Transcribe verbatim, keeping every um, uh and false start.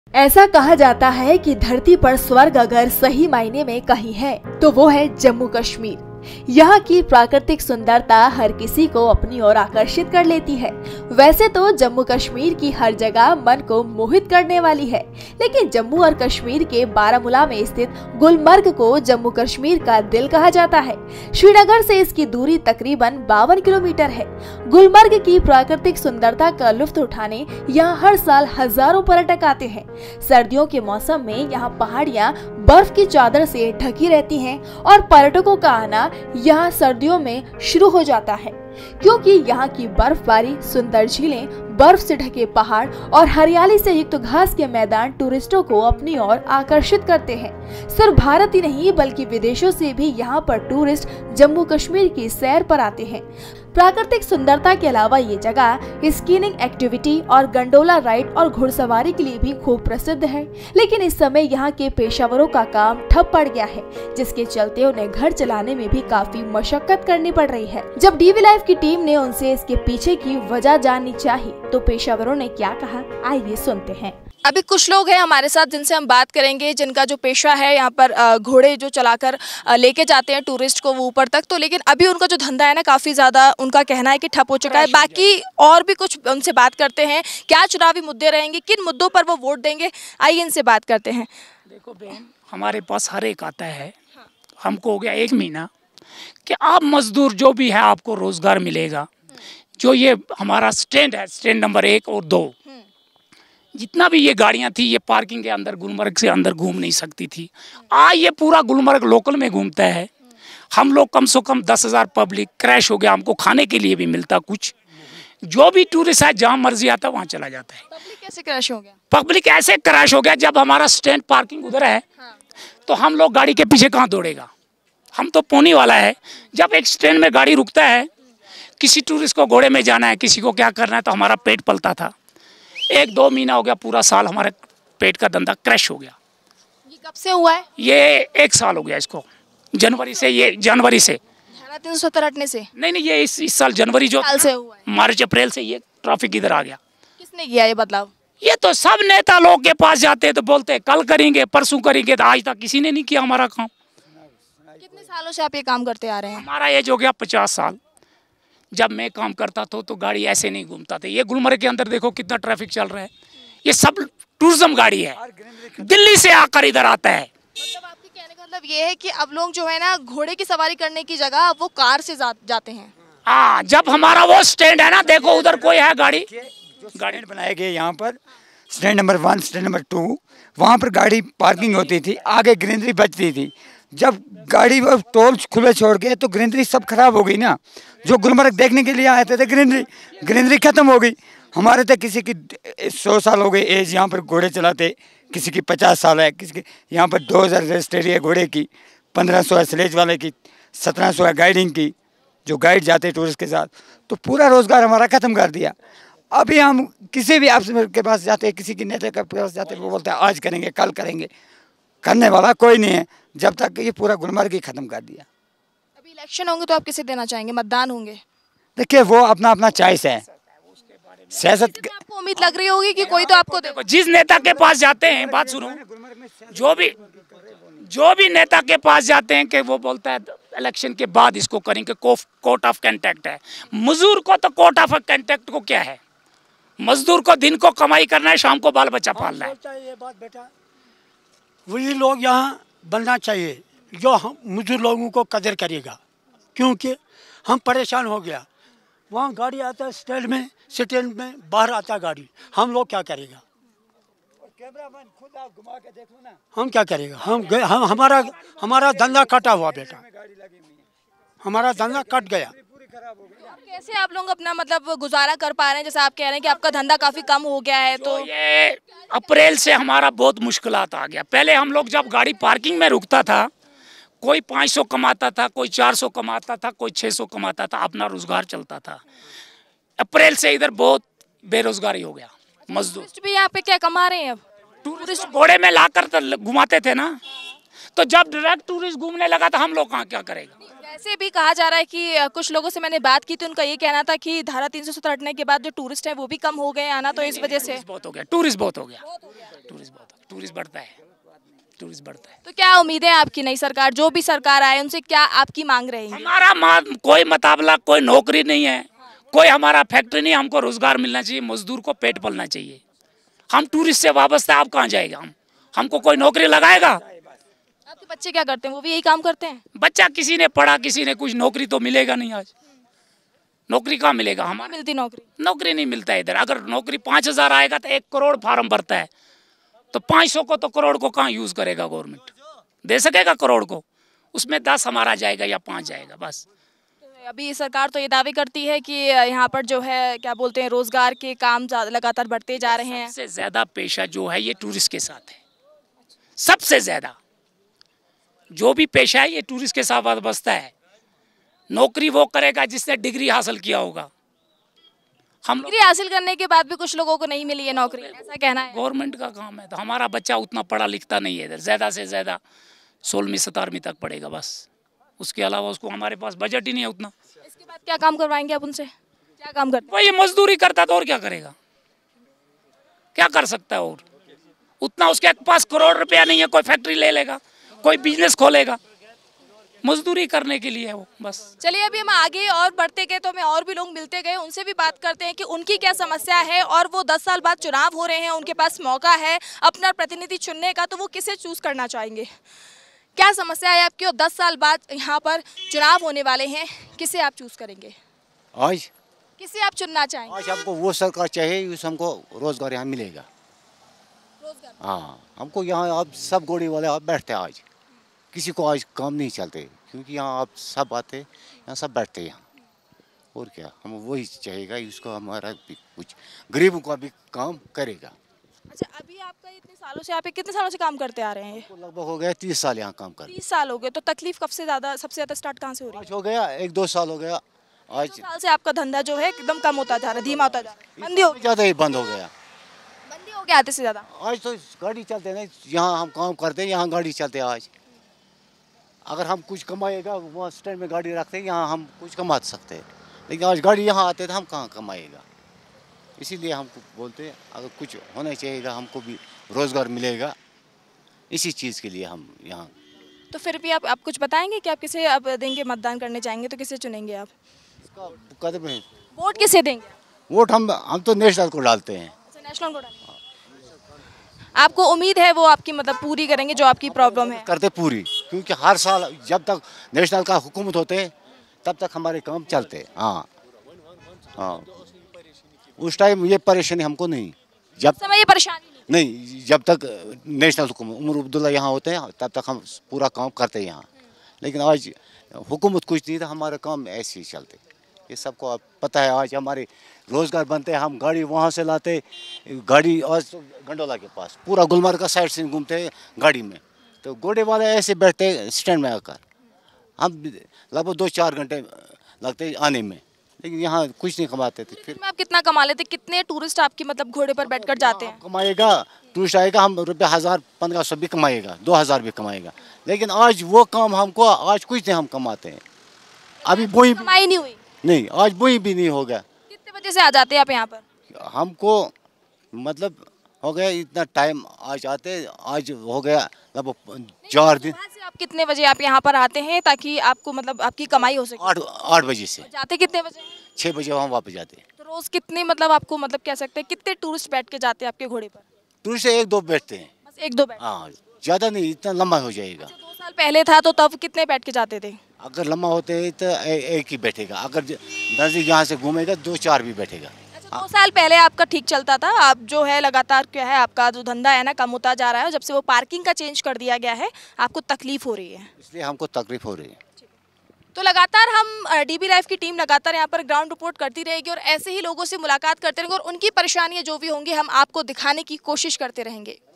ऐसा कहा जाता है कि धरती पर स्वर्ग अगर सही मायने में कहीं है तो वो है जम्मू कश्मीर। यहाँ की प्राकृतिक सुंदरता हर किसी को अपनी ओर आकर्षित कर लेती है। वैसे तो जम्मू कश्मीर की हर जगह मन को मोहित करने वाली है, लेकिन जम्मू और कश्मीर के बारामूला में स्थित गुलमर्ग को जम्मू कश्मीर का दिल कहा जाता है। श्रीनगर से इसकी दूरी तकरीबन बावन किलोमीटर है। गुलमर्ग की प्राकृतिक सुंदरता का लुत्फ उठाने यहाँ हर साल हजारों पर्यटक आते हैं। सर्दियों के मौसम में यहाँ पहाड़ियाँ बर्फ की चादर से ढकी रहती हैं और पर्यटकों का आना यहाँ सर्दियों में शुरू हो जाता है, क्योंकि यहाँ की बर्फबारी, सुंदर झीलें, बर्फ से ढके पहाड़ और हरियाली से युक्त घास के मैदान टूरिस्टों को अपनी ओर आकर्षित करते हैं। सिर्फ भारत ही नहीं बल्कि विदेशों से भी यहाँ पर टूरिस्ट जम्मू कश्मीर की सैर पर आते हैं। प्राकृतिक सुंदरता के अलावा ये जगह स्कीइंग एक्टिविटी और गंडोला राइड और घुड़सवारी के लिए भी खूब प्रसिद्ध है, लेकिन इस समय यहाँ के पेशेवरों का काम ठप पड़ गया है, जिसके चलते उन्हें घर चलाने में भी काफी मशक्कत करनी पड़ रही है। जब डीवी लाइव की टीम ने उनसे इसके पीछे की वजह जाननी चाहिए तो पेशेवरों ने क्या कहा, आइए सुनते हैं। अभी कुछ लोग हैं हमारे साथ जिनसे हम बात करेंगे, जिनका जो पेशा है यहाँ पर घोड़े जो चलाकर लेके जाते हैं टूरिस्ट को वो ऊपर तक, तो लेकिन अभी उनका जो धंधा है ना काफ़ी ज़्यादा उनका कहना है कि ठप हो चुका है। बाकी और भी कुछ उनसे बात करते हैं, क्या चुनावी मुद्दे रहेंगे, किन मुद्दों पर वो वोट देंगे, आइए इनसे बात करते हैं। देखो बहन, हमारे पास हर एक आता है, हमको हो गया एक महीना कि आप मजदूर जो भी है आपको रोजगार मिलेगा। जो ये हमारा स्टैंड है, स्टैंड नंबर एक और दो, जितना भी ये गाड़ियां थी ये पार्किंग के अंदर गुलमर्ग से अंदर घूम नहीं सकती थी। आज ये पूरा गुलमर्ग लोकल में घूमता है। हम लोग कम से कम दस हजार पब्लिक क्रैश हो गया, हमको खाने के लिए भी मिलता कुछ। जो भी टूरिस्ट है जहाँ मर्जी आता वहाँ चला जाता है। पब्लिक कैसे क्रैश हो गया? पब्लिक ऐसे क्रैश हो गया, जब हमारा स्टैंड पार्किंग उधर है तो हम लोग गाड़ी के पीछे कहाँ दौड़ेगा। हम तो पोनी वाला है, जब एक स्टैंड में गाड़ी रुकता है, किसी टूरिस्ट को घोड़े में जाना है, किसी को क्या करना है, तो हमारा पेट पलता था। एक दो महीना हो गया, पूरा साल हमारे पेट का धंधा क्रैश हो गया। ये कब से हुआ है? ये एक साल हो गया इसको, जनवरी से। ये जनवरी से तीन सौ हटने से नहीं नहीं ये इस, इस साल जनवरी जो साल से हुआ है। मार्च अप्रैल से ये ट्रैफिक इधर आ गया। किसने किया ये बदलाव? ये तो सब नेता लोग के पास जाते हैं तो बोलते हैं कल करेंगे, परसों करेंगे, तो आज तक किसी ने नहीं किया हमारा काम। कितने सालों से आप ये काम करते आ रहे हैं? हमारा एज हो गया पचास साल। जब मैं काम करता था तो गाड़ी ऐसे नहीं घूमता था। ये गुलमर्ग के अंदर देखो कितना ट्रैफिक चल रहा है। ये सब टूरिज्म गाड़ी है, दिल्ली से आकर इधर आता है। मतलब आपके कहने का मतलब ये है कि अब लोग जो है ना घोड़े की सवारी करने की जगह वो कार से जा, जाते हैं। हाँ, जब हमारा वो स्टैंड है ना, देखो उधर कोई है गाड़ी गाड़ी बनाए गए यहाँ पर, stand number one, stand number two, वहाँ पर गाड़ी पार्किंग होती थी, आगे ग्रीनरी बचती थी। जब गाड़ी वो टोल खुले छोड़ गए तो ग्रीनरी सब खराब हो गई ना। जो गुलमर्ग देखने के लिए आए थे, थे ग्रीनरी ग्रीनरी खत्म हो गई। हमारे तो किसी की सौ साल हो गए एज यहाँ पर घोड़े चलाते, किसी की पचास साल है, किसी की यहाँ पर दो हज़ार रजिस्ट्री है घोड़े की, पंद्रह सौ है स्लेज वाले की, सत्रह सौ है गाइडिंग की, जो गाइड जाते टूरिस्ट के साथ। तो पूरा रोजगार हमारा ख़त्म कर दिया। अभी हम किसी भी अफसर के पास जाते हैं, किसी की नेता के पास जाते हैं, वो बोलते हैं आज करेंगे, कल करेंगे। करने वाला कोई नहीं है, जब तक ये पूरा गुलमर्ग ही खत्म कर दिया। अभी इलेक्शन होंगे तो आप किसे देना चाहेंगे? मतदान होंगे, देखिए वो अपना अपना चॉइस है। सियासत आपको उम्मीद लग रही होगी कि कोई तो आपको दे। जिस नेता के पास जाते हैं, बात सुनो, जो भी जो भी नेता के पास जाते हैं कि वो बोलता है इलेक्शन के बाद इसको करेंगे, कोर्ट ऑफ कंटेक्ट है। मजदूर को तो कोर्ट ऑफ कंटेक्ट को क्या है? मजदूर को दिन को कमाई करना है, शाम को बाल बच्चा पालना है। ये बात बेटा, वही लोग यहाँ बनना चाहिए जो हम मजदूर लोगों को कदर करेगा, क्योंकि हम परेशान हो गया। वहाँ गाड़ी आता है स्टैंड में, स्टैंड में बाहर आता है गाड़ी, हम लोग क्या करेगा? खुद आप घुमा के देख लो ना, हम क्या करेगा? हम हम हमारा हमारा धंधा कटा हुआ बेटा, हमारा धंधा कट गया। कैसे आप लोग अपना मतलब गुजारा कर पा रहे हैं? जैसे आप कह रहे हैं कि आपका धंधा काफी कम हो गया है, तो ये अप्रैल से हमारा बहुत मुश्किलात आ गया। पहले हम लोग जब गाड़ी पार्किंग में रुकता था, कोई पाँच सौ कमाता था, कोई चार सौ कमाता था, कोई छः सौ कमाता था, अपना रोजगार चलता था। अप्रैल से इधर बहुत बेरोजगारी हो गया। मजदूर भी यहाँ पे क्या कमा रहे हैं? अब टूरिस्ट घोड़े में लाकर घुमाते थे ना, तो जब डायरेक्ट टूरिस्ट घूमने लगा तो हम लोग कहाँ क्या करेगा? ऐसे भी कहा जा रहा है कि अ, कुछ लोगों से मैंने बात की थी, उनका ये कहना था कि धारा तीन सौ सत्तर हटने के बाद जो टूरिस्ट है वो भी कम हो गए आना, तो इस वजह से टूरिस्ट बहुत हो गया, टूरिस्ट बहुत हो गया, टूरिस्ट बहुत टूरिस्ट बढ़ता है, टूरिस्ट बढ़ता है। तो क्या उम्मीदें हैं आपकी नई सरकार, जो भी सरकार आए उनसे क्या आपकी मांग रहेगी? हमारा मान कोई मुकाबला, कोई नौकरी नहीं है, कोई हमारा फैक्ट्री नहीं, हमको रोजगार मिलना चाहिए, मजदूर को पेट पलना चाहिए। हम टूरिस्ट से वाबस्ता, आप कहाँ जाएगा? हम हमको कोई नौकरी लगाएगा? आपके बच्चे क्या करते हैं? वो भी यही काम करते हैं? बच्चा किसी ने पढ़ा, किसी ने कुछ, नौकरी तो मिलेगा नहीं। आज नौकरी कहाँ मिलेगा? नहीं हमारा मिलती नौकरी। नौकरी नहीं मिलता है इधर। अगर नौकरी पाँच हजार आएगा तो एक करोड़ फार्म भरता है, तो पाँच सौ को तो करोड़ को कहाँ यूज करेगा? गवर्नमेंट दे सकेगा करोड़ को? उसमें दस हमारा जाएगा या पाँच जाएगा बस। अभी सरकार तो ये दावे करती है कि यहाँ पर जो है क्या बोलते हैं, रोजगार के काम ज्यादा- लगातार बढ़ते जा रहे हैं। सबसे ज्यादा पेशा जो है ये टूरिस्ट के साथ है, सबसे ज्यादा जो भी पेशा है ये टूरिस्ट के साथ बसता है। नौकरी वो करेगा जिसने डिग्री हासिल किया होगा। हम डिग्री हासिल करने के बाद भी कुछ लोगों को नहीं मिली है नौकरी, ऐसा कहना है। गवर्नमेंट का काम है, तो हमारा बच्चा उतना पढ़ा लिखता नहीं है इधर, ज्यादा से ज्यादा सोलहवीं सतारवीं तक पढ़ेगा बस। उसके अलावा उसको हमारे पास बजट ही नहीं है उतना। इसके बाद क्या काम करवाएंगे आप उनसे? क्या काम करते हैं? वही मजदूरी करता तो और क्या करेगा? क्या कर सकता है? और उतना उसके पास करोड़ रुपया नहीं है, कोई फैक्ट्री ले लेगा, कोई बिजनेस खोलेगा, मजदूरी करने के लिए है वो बस। चलिए अभी हम आगे और बढ़ते गए तो हमें और भी लोग मिलते गए, उनसे भी बात करते हैं कि उनकी क्या समस्या है और वो दस साल बाद चुनाव हो रहे हैं, उनके पास मौका है अपना प्रतिनिधि चुनने का, तो वो किसे चूज करना चाहेंगे? क्या समस्या है आपकी और दस साल बाद यहाँ पर चुनाव होने वाले हैं, किसे आप चूज करेंगे? आज किसे आप चुनना चाहेंगे? आज हमको वो सरकार चाहिए जिससे हमको रोजगार यहाँ मिलेगा। रोजगार। हाँ, हमको यहाँ अब सब गोड़ी वाले आप बैठते हैं, आज किसी को आज काम नहीं चलते, क्योंकि यहाँ आप सब आते यहाँ सब बैठते यहाँ। और क्या, हम वही चाहिएगा इसको, हमारा भी कुछ गरीबों का भी काम करेगा। अच्छा, अभी आपका इतने सालों से, आप कितने सालों से काम करते आ रहे हैं? तो लगभग हो गया तीस साल यहाँ काम कर। तीस साल हो गए, तो तकलीफ कब से ज्यादा, सबसे ज्यादा स्टार्ट कहाँ से हो रही है? आज हो गया एक दो साल हो गया। आज दो साल से आपका धंधा जो है एकदम कम होता जा रहा है, धीमा होता जा रहा है, मंदी हो गई। ज़्यादा ही बंद हो गया। मंदी हो गया आते से ज्यादा। आज तो गाड़ी चलते नहीं, यहाँ हम काम करते हैं, यहाँ गाड़ी चलते हैं। आज अगर हम कुछ कमाएगा, वहाँ स्टैंड में गाड़ी रखते हैं, यहाँ हम कुछ कमा सकते हैं, लेकिन आज गाड़ी यहाँ आते तो हम कहाँ कमाएगा? इसीलिए हमको बोलते हैं अगर कुछ होना चाहिएगा, हमको भी रोज़गार मिलेगा, इसी चीज़ के लिए हम यहाँ। तो फिर भी आप आप कुछ बताएंगे कि आप किसे अब देंगे, मतदान करने जाएंगे तो किसे चुनेंगे आप? इसका कदम है, वोट किसे देंगे? वोट हम हम तो नेशनल को डालते हैं। अच्छा, नेशनल को डालेंगे। आपको उम्मीद है वो आपकी मतलब पूरी करेंगे जो आपकी प्रॉब्लम है? करते पूरी, क्योंकि हर साल जब तक नेशनल का हुकूमत होते हैं तब तक हमारे काम चलते हैं। हाँ हाँ, उस टाइम ये परेशानी हमको नहीं, जब समय ये परेशानी नहीं। नहीं जब तक नेशनल हुकूमत उमर अब्दुल्ला यहाँ होते हैं तब तक हम पूरा काम करते हैं यहाँ। लेकिन आज हुकूमत कुछ नहीं था, हमारे काम ऐसे ही चलते, ये सबको अब पता है। आज हमारे रोज़गार बनते हैं, हम गाड़ी वहाँ से लाते, गाड़ी आज तो गंडोला के पास पूरा गुलमर्ग का साइड से घूमते हैं गाड़ी में, तो घोड़े वाले ऐसे बैठते स्टैंड में आकर, हम लगभग दो चार घंटे लगते आने में, लेकिन यहाँ कुछ नहीं कमाते थे। फिर में आप कितना कमा लेते? कितने टूरिस्ट आपकी मतलब घोड़े पर बैठकर जाते हैं? कमाएगा टूरिस्ट आएगा, हम रुपये हज़ार पंद्रह सौ भी कमाएगा, दो हज़ार भी कमाएगा, लेकिन आज वो काम हमको आज कुछ नहीं हम कमाते हैं। अभी बोई कमाई नहीं हुई? नहीं, आज बोई भी नहीं हो गया। कितने बजे से आ जाते हैं आप यहाँ पर? हमको मतलब हो गया इतना टाइम, आज आते आज हो गया लगभग चार दिन। वहाँ से आप कितने बजे आप यहाँ पर आते हैं ताकि आपको मतलब आपकी कमाई हो सके? आठ आठ बजे से जाते कितने बजे? छः बजे वहाँ वापस जाते हैं। तो रोज कितने मतलब आपको मतलब कह सकते हैं कितने टूरिस्ट बैठ के जाते हैं आपके घोड़े पर? टूरिस्ट एक दो बैठते हैं। बस एक दो बैठ? हाँ, ज़्यादा नहीं, इतना लंबा हो जाएगा। दो साल पहले था तो तब कितने बैठ के जाते थे? अगर लंबा होते हैं तो ए, एक ही बैठेगा, अगर नज़दीक यहाँ से घूमेगा दो चार भी बैठेगा। अच्छा, दो साल पहले आपका ठीक चलता था, आप जो है लगातार क्या है आपका जो धंधा है ना कम होता जा रहा है, जब से वो पार्किंग का चेंज कर दिया गया है आपको तकलीफ हो रही है? इसलिए हमको तकलीफ हो रही है। तो लगातार हम डीबी लाइव की टीम लगातार यहाँ पर ग्राउंड रिपोर्ट करती रहेगी और ऐसे ही लोगों से मुलाकात करते रहेंगे और उनकी परेशानियाँ जो भी होंगी हम आपको दिखाने की कोशिश करते रहेंगे।